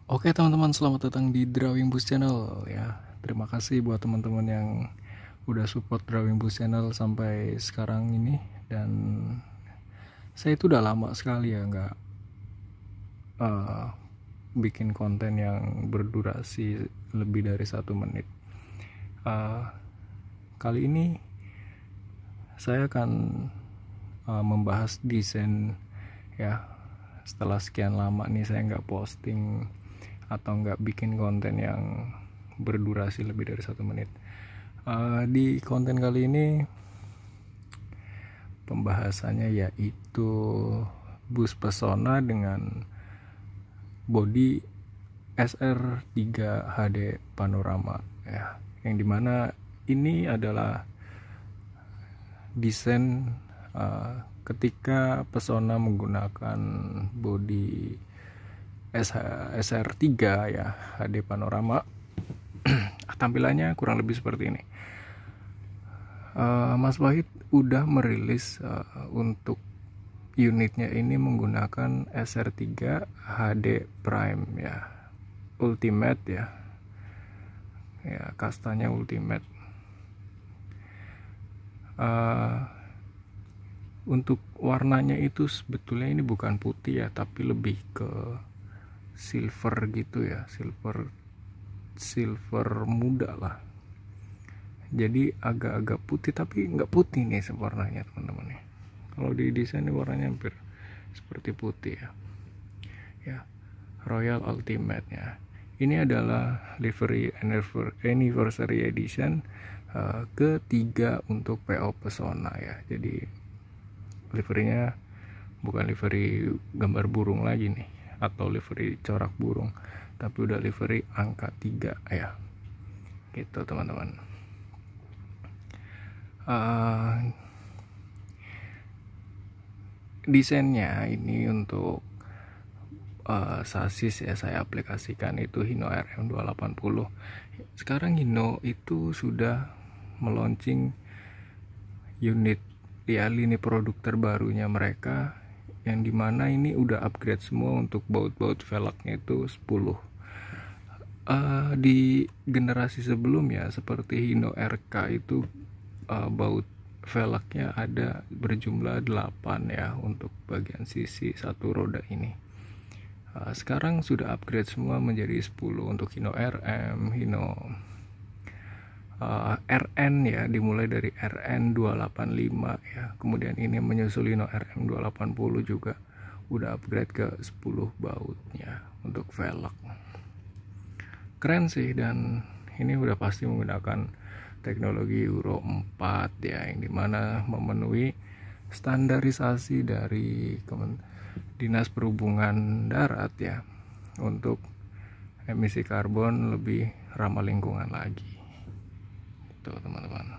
Oke teman-teman, selamat datang di Drawing Boost Channel ya. Terima kasih buat teman-teman yang udah support Drawing Boost Channel sampai sekarang ini. Dan saya itu udah lama sekali ya nggak eh, bikin konten yang berdurasi lebih dari 1 menit. Eh, Kali ini saya akan membahas desain ya. Setelah sekian lama nih saya nggak posting atau nggak bikin konten yang berdurasi lebih dari 1 menit. Di konten kali ini pembahasannya yaitu bus Pesona dengan body SR3 HD panorama ya, yang dimana ini adalah desain ketika Pesona menggunakan body SR3 ya, HD panorama. Tampilannya kurang lebih seperti ini. Mas Wahid udah merilis untuk unitnya ini menggunakan SR3 HD Prime ya, Ultimate ya, kastanya Ultimate. Untuk warnanya itu sebetulnya ini bukan putih ya, tapi lebih ke silver gitu ya, silver muda lah. Jadi agak-agak putih tapi nggak putih nih warnanya teman-teman ya. Kalau di desain ini warnanya hampir seperti putih ya. Ya, Royal Ultimate ya. Ini adalah livery anniversary edition ketiga untuk PO Pesona ya. Jadi liverynya bukan livery gambar burung lagi nih, atau livery corak burung, tapi udah livery angka 3 ya. Gitu teman-teman. Desainnya ini untuk sasis ya, saya aplikasikan itu Hino RM280. Sekarang Hino itu sudah meluncing unit ya, lini produk terbarunya mereka, yang dimana ini udah upgrade semua untuk baut-baut velgnya itu 10. Di generasi sebelumnya seperti Hino RK itu baut velgnya ada berjumlah 8 ya untuk bagian sisi satu roda ini. Sekarang sudah upgrade semua menjadi 10 untuk Hino RM, Hino RN ya, dimulai dari RN 285 ya. Kemudian ini menyusul Hino RM 280 juga udah upgrade ke 10 bautnya untuk velg. Keren sih, dan ini udah pasti menggunakan teknologi Euro 4 ya, yang dimana memenuhi standarisasi dari Dinas Perhubungan Darat ya, untuk emisi karbon lebih ramah lingkungan lagi. Itu teman-teman.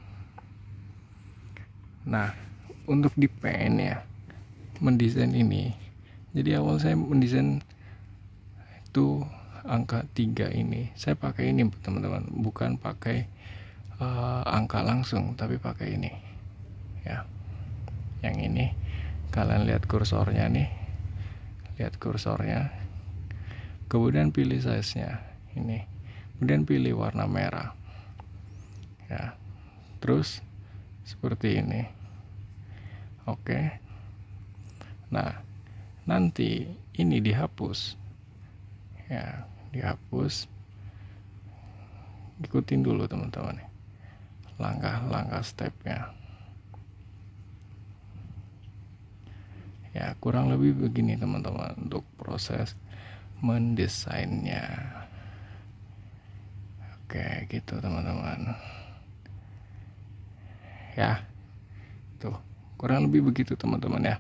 Nah, untuk di pen ya, mendesain ini, jadi awal saya mendesain itu angka 3 ini, saya pakai ini teman-teman, bukan pakai angka langsung, tapi pakai ini ya, yang ini. Kalian lihat kursornya nih, kemudian pilih size nya ini, kemudian pilih warna merah ya, terus seperti ini. Oke, nah nanti ini dihapus ya, ikutin dulu teman-teman langkah-langkah stepnya ya. Kurang lebih begini teman-teman untuk proses mendesainnya. Oke, gitu teman-teman ya. Tuh, kurang lebih begitu teman-teman ya.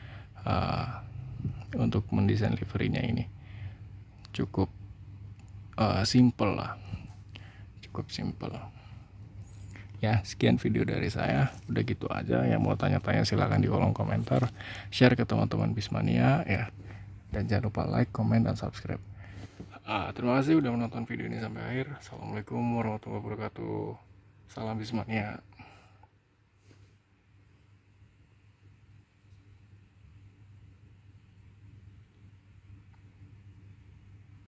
Untuk mendesain liverynya ini cukup simple lah, cukup simple ya. Sekian video dari saya, udah gitu aja. Yang mau tanya-tanya silahkan di kolom komentar, share ke teman-teman Bismania ya, dan jangan lupa like, comment, dan subscribe. Terima kasih udah menonton video ini sampai akhir. Assalamualaikum warahmatullahi wabarakatuh. Salam Bismania.